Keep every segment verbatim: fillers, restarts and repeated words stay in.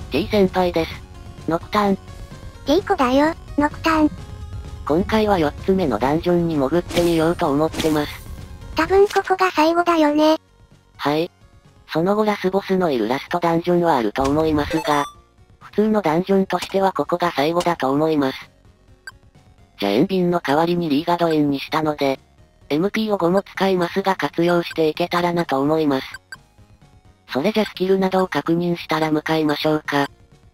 T 先輩です。ノクターン。 T 子だよ、ノクターン。 今回はよっつめのダンジョンに潜ってみようと思ってます。 多分ここが最後だよね。 はい。その後ラスボスのいるラストダンジョンはあると思いますが、普通のダンジョンとしてはここが最後だと思います。じゃあ塩ビンの代わりにリーガドエンにしたので、エムピー をごも使いますが活用していけたらなと思います。それじゃスキルなどを確認したら向かいましょうか。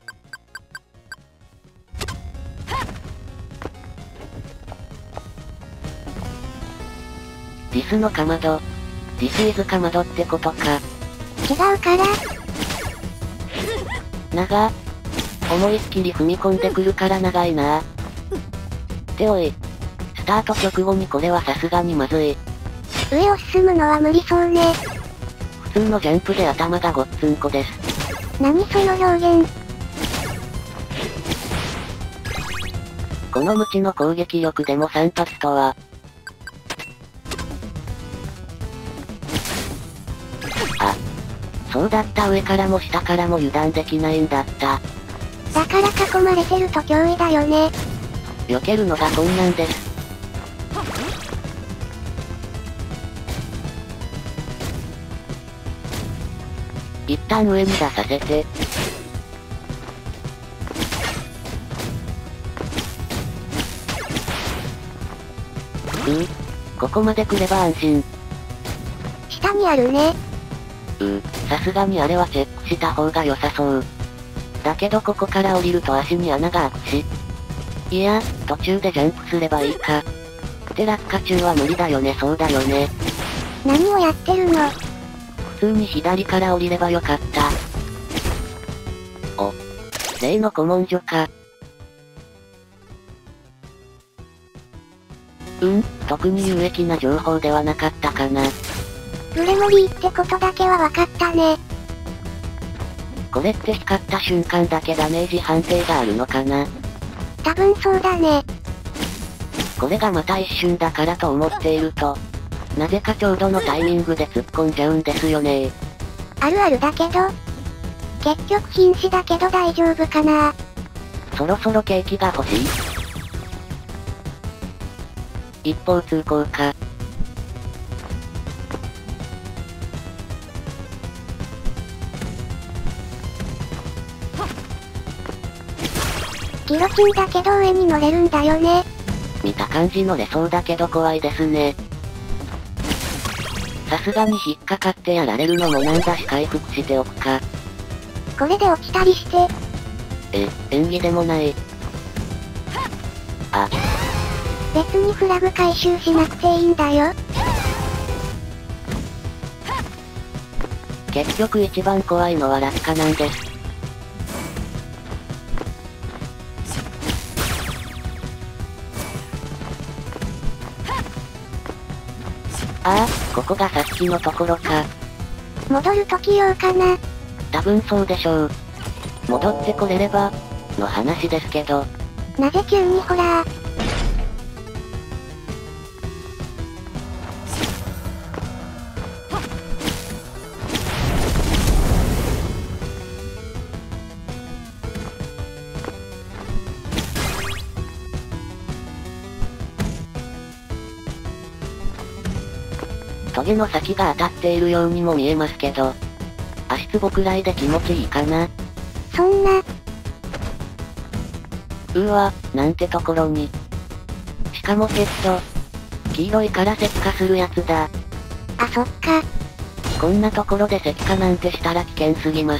ディスのかまど。ディスイズかまどってことか。 違うから。 長。思いっきり踏み込んでくるから長いな。っておい。スタート直後にこれはさすがにまずい。 上を進むのは無理そうね。 普通のジャンプで頭がごっつんこです。 何その表現。 この無知の攻撃力でもさん発とは。あ。そうだった上からも下からも油断できないんだった。 だから囲まれてると脅威だよね。 避けるのが困難です。一旦上に出させて。うぅ。ここまで来れば安心。 下にあるね。 うぅ、さすがにあれはチェックした方が良さそう。だけどここから降りると足に穴が開くし。いや、途中でジャンプすればいいか。って落下中は無理だよね、そうだよね。 何をやってるの？ 普通に左から降りればよかった。お。例の古文書か。うん、特に有益な情報ではなかったかな。 グレモリーってことだけは分かったね。 これって光った瞬間だけダメージ判定があるのかな？ 多分そうだね。 これがまた一瞬だからと思っていると、なぜかちょうどのタイミングで突っ込んじゃうんですよね。 あるあるだけど。結局瀕死だけど大丈夫かな。 そろそろケーキが欲しい？一方通行か。 ギロチンだけど上に乗れるんだよね。 見た感じ乗れそうだけど怖いですね。さすがに引っかかってやられるのもなんだし回復しておくか。 これで落ちたりして。 え、演技でもない。あ。 別にフラグ回収しなくていいんだよ。 結局一番怖いのは落下なんです。ああ、ここがさっきのところか。 戻るとき用かな。 多分そうでしょう。戻ってこれれば、の話ですけど。 なぜ急にホラー。 トゲの先が当たっているようにも見えますけど。足つぼくらいで気持ちいいかな。 そんな。 うーわ、なんてところに。しかもヘッド。黄色いから石化するやつだ。 あ、そっか。 こんなところで石化なんてしたら危険すぎます。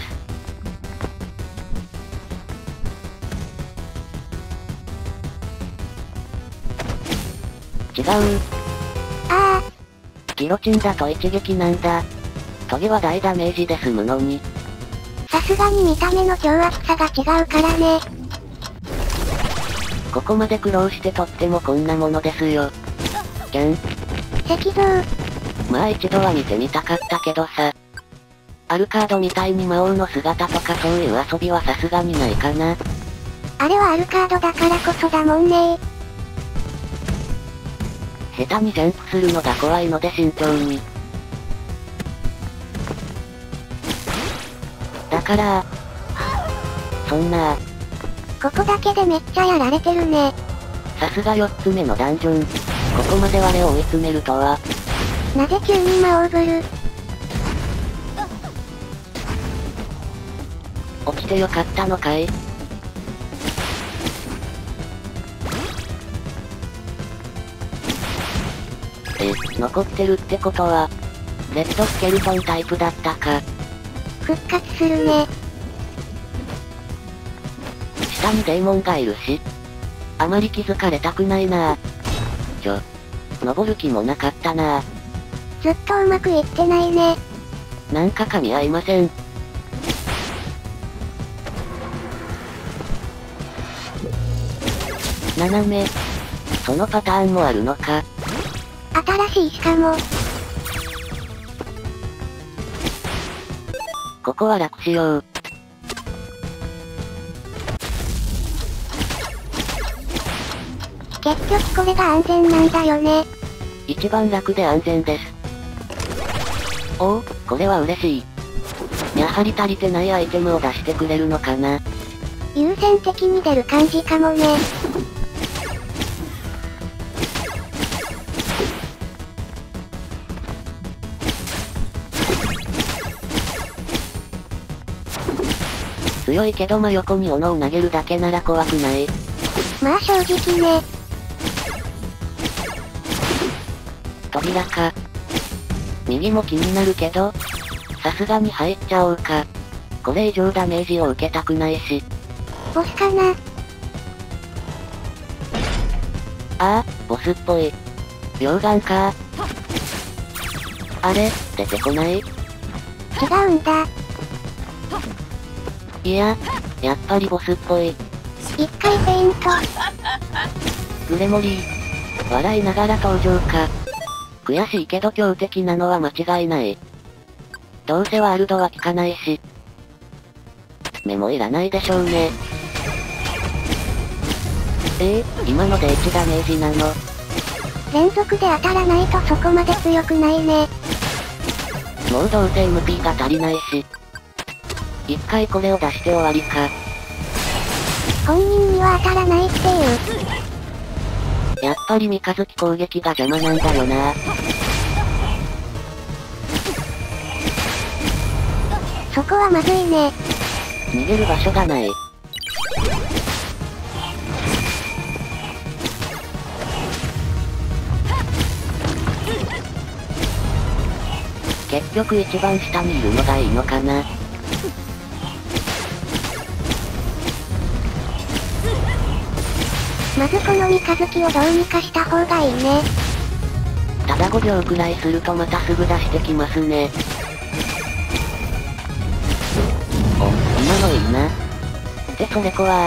違う。 ああ。 ギロチンだと一撃なんだ。トゲは大ダメージで済むのに。 さすがに見た目の凶悪さが違うからね。 ここまで苦労してとってもこんなものですよ。ギャン。 石像。 まあ一度は見てみたかったけどさ。アルカードみたいに魔王の姿とかそういう遊びはさすがにないかな。 あれはアルカードだからこそだもんね。 下手にジャンプするのが怖いので慎重に。だからそんなここだけでめっちゃやられてるね。 さすがよっつめのダンジョン。ここまで我を追い詰めるとは。 なぜ急に魔王ブル。 落ちてよかったのかい。え、残ってるってことは、レッドスケルトンタイプだったか。 復活するね。 下にデーモンがいるし。あまり気づかれたくないなぁ。ちょ。登る気もなかったなぁ。 ずっとうまくいってないね。 なんか噛み合いません。斜め。そのパターンもあるのか。 新しいしかも。 ここは楽しよう。 結局これが安全なんだよね。 一番楽で安全です。おお、これは嬉しい。やはり足りてないアイテムを出してくれるのかな。 優先的に出る感じかもね。 強いけど真横に斧を投げるだけなら怖くない。 まあ正直ね。 扉か。右も気になるけど、さすがに入っちゃおうか。これ以上ダメージを受けたくないし。 ボスかな。 ああ、ボスっぽい。溶岩か。あれ、出てこない？違うんだ。 いや、やっぱりボスっぽい。 一回ペイント。 グレモリー。笑いながら登場か。悔しいけど強敵なのは間違いない。どうせワールドは効かないし。目もいらないでしょうね。えー、今のでいちダメージなの？ 連続で当たらないとそこまで強くないね。 もうどうせ エムピー が足りないし。一回これを出して終わりか。 本人には当たらないっていう。 やっぱり三日月攻撃が邪魔なんだよな。 そこはまずいね。 逃げる場所がない。結局一番下にいるのがいいのかな。 まずこの三日月をどうにかした方がいいね。 ただごびょうくらいするとまたすぐ出してきますね。お、今のいいな。ってそれこは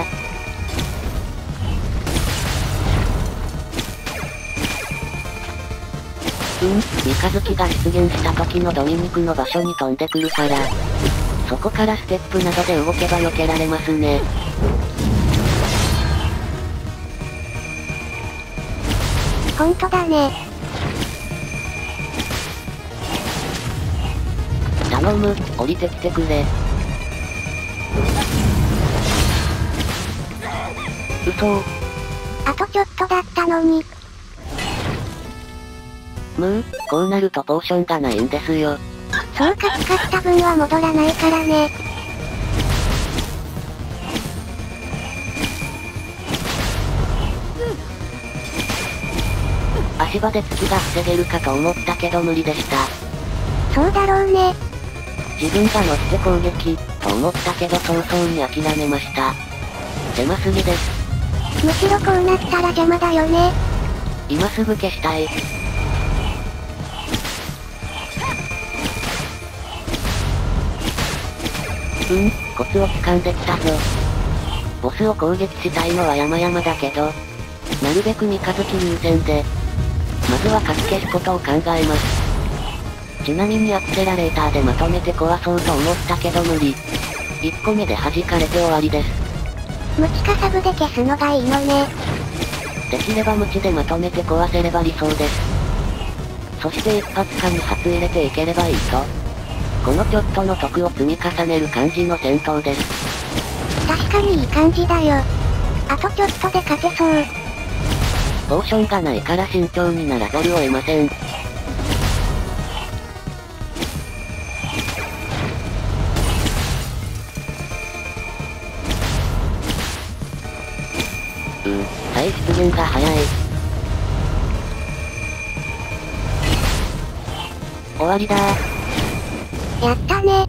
うん、三日月が出現した時のドミニクの場所に飛んでくるから、そこからステップなどで動けば避けられますね。 ほんとだね。 頼む、降りてきてくれ。嘘。 あとちょっとだったのに。 むー、こうなるとポーションがないんですよ。 そうか使った分は戻らないからね。 足場で月が防げるかと思ったけど無理でした。 そうだろうね。 自分が乗って攻撃、と思ったけど早々に諦めました。狭すぎです。 むしろこうなったら邪魔だよね。 今すぐ消したい。うん、コツを掴んできたぞ。ボスを攻撃したいのは山々だけど、なるべく三日月優先で、まずはかき消すことを考えます。ちなみにアクセラレーターでまとめて壊そうと思ったけど無理。いっこめで弾かれて終わりです。 ムチかサブで消すのがいいのね。 できればムチでまとめて壊せれば理想です。そして一発か二発入れていければいいと。このちょっとの得を積み重ねる感じの戦闘です。 確かにいい感じだよ。あとちょっとで勝てそう。 ポーションがないから慎重にならざるを得ません。うん、再出現が早い。終わりだー。 やったね。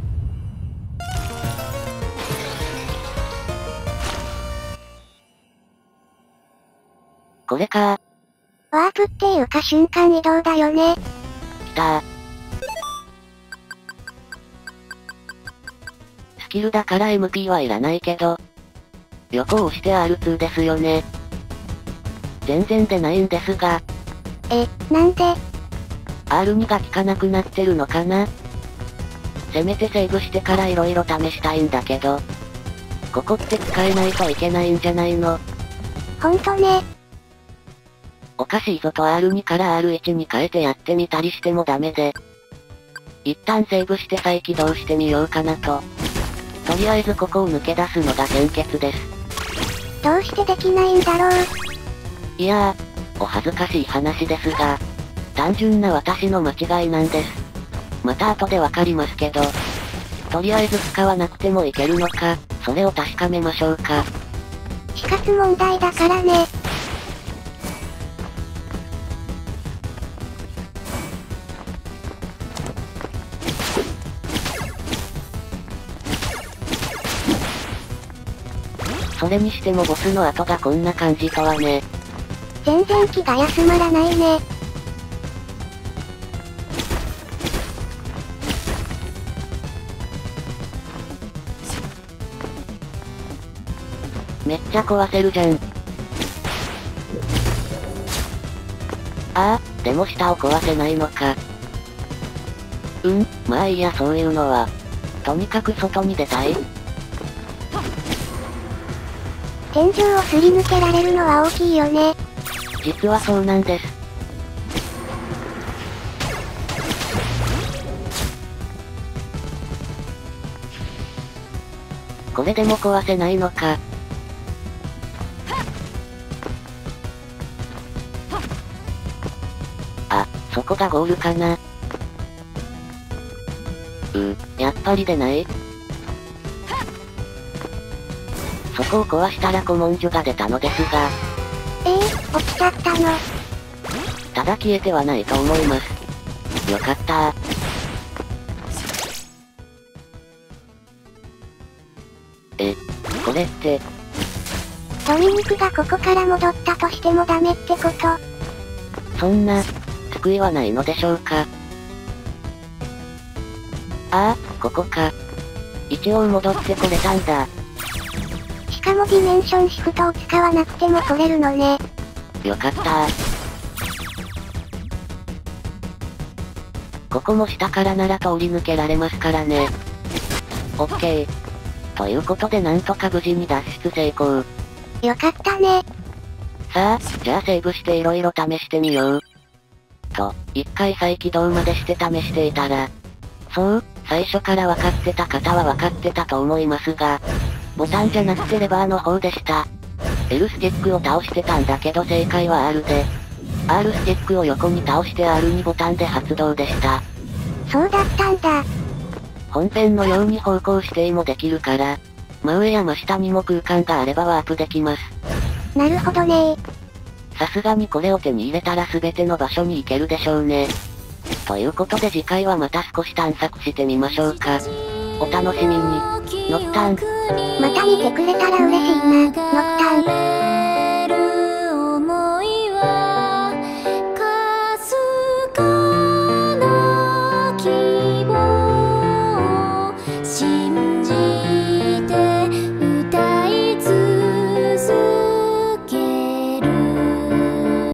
これかー。ワープっていうか瞬間移動だよね。 来たー。スキルだから エムピー はいらないけど。横を押して アールツー ですよね。全然出ないんですが。 え、なんでアールツー が効かなくなってるのかな。せめてセーブしてから色々試したいんだけど。ここって使えないといけないんじゃないの。 ほんとね。 おかしいぞと アールツー から アールワン に変えてやってみたりしてもダメで。一旦セーブして再起動してみようかなと。とりあえずここを抜け出すのが先決です。 どうしてできないんだろう。 いやー、お恥ずかしい話ですが、単純な私の間違いなんです。また後でわかりますけど。とりあえず使わなくてもいけるのか、それを確かめましょうか。 死活問題だからね。 それにしてもボスの後がこんな感じとはね。 全然気が休まらないね。 めっちゃ壊せるじゃん。ああ、でも下を壊せないのか。うん、まあいいやそういうのは。とにかく外に出たい。 天井をすり抜けられるのは大きいよね。 実はそうなんです。これでも壊せないのか。あ、そこがゴールかな。うー、やっぱり出ない。そこを壊したら古文書が出たのですが。 えー、落ちちゃったの。 ただ消えてはないと思います。よかったー。え、これって。 ドミニクがここから戻ったとしてもダメってこと？ そんな、救いはないのでしょうか。ああ、ここか。一応戻ってこれたんだ。 しかもディメンションシフトを使わなくても来れるのね。 よかったー。ここも下からなら通り抜けられますからね。オッケー。ということでなんとか無事に脱出成功。 よかったね。 さあ、じゃあセーブして色々試してみよう。と、一回再起動までして試していたら。そう、最初から分かってた方は分かってたと思いますが、ボタンじゃなくてレバーの方でした。L スティックを倒してたんだけど正解は R で、R スティックを横に倒して アールツー ボタンで発動でした。 そうだったんだ。 本編のように方向指定もできるから、真上や真下にも空間があればワープできます。 なるほどねー。 さすがにこれを手に入れたら全ての場所に行けるでしょうね。ということで次回はまた少し探索してみましょうか。お楽しみに。ノクターン。 また見てくれたら嬉しいな、ノクターン。